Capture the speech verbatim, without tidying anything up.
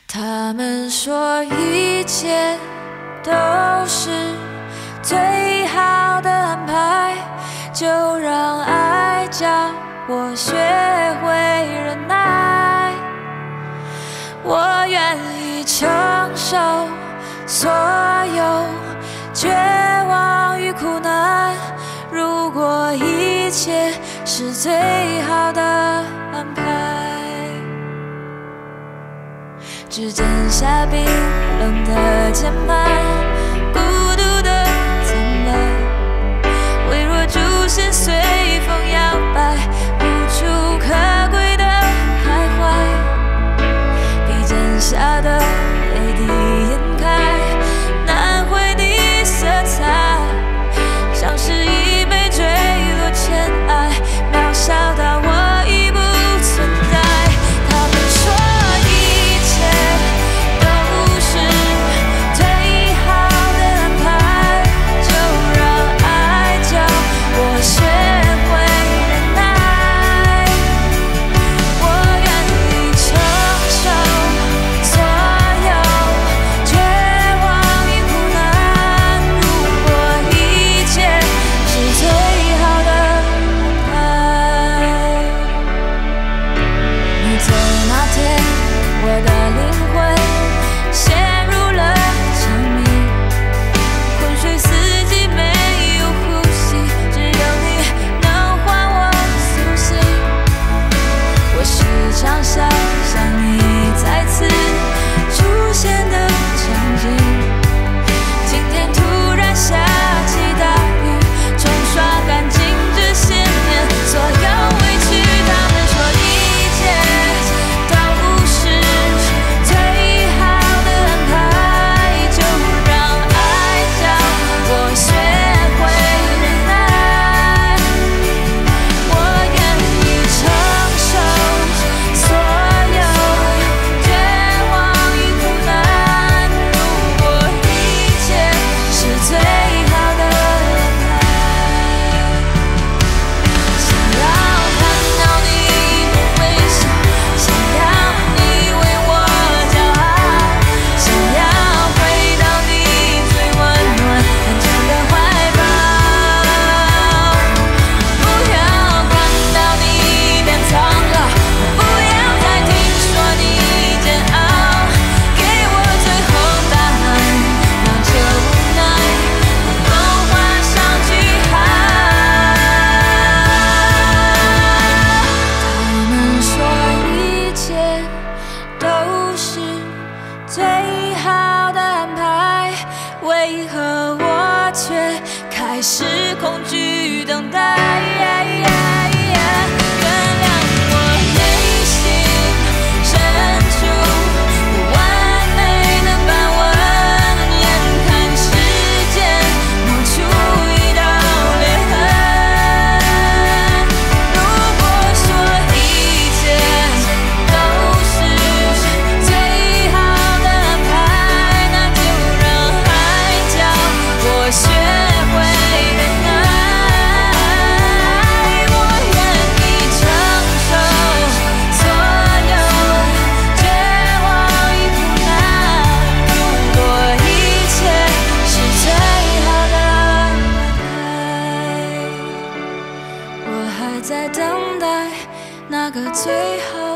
他们说一切都是最好的安排，就让爱教我学会忍耐。我愿意承受所有绝望与苦难，如果一切是最好的安排。指尖下冰冷的键盘，孤独的苍白，微弱主线随风摇摆，无处可归的徘徊。笔尖下的泪滴掩开难回的色彩，像是一杯坠落尘埃，渺小到我已不存在。他们说一切都是最好的安排，就让爱教我学会忍耐。我愿意承受所有绝望与苦难，如果一切是最好的安排。你走那天，我的灵魂陷入了沉迷，昏睡四季没有呼吸，只有你能唤我苏醒。我时常想象你再次出现的场景，今天突然下起大雨，冲刷干净这些年所有委屈。他们说一切都是最好的安排，就让爱教我学会忍耐。我愿意承受所有绝望与苦难，如果一切是最好的安排。想要看到你的微笑，想要你为我骄傲，想要回到你最温暖安全的怀抱。不要看到你变苍老，不要再听说你煎熬，给我最后答案，让这无奈能够画上句号。他们说一切都是最好的安排，为何我却开始恐惧等待？原谅我内心深处不完美的斑纹，眼看时间磨出一道裂痕。如果说一切都是最好的安排，那就让爱教我学会忍耐。我愿意承受所有绝望与苦难，如果一切是最好的安排，我还在等待那个最好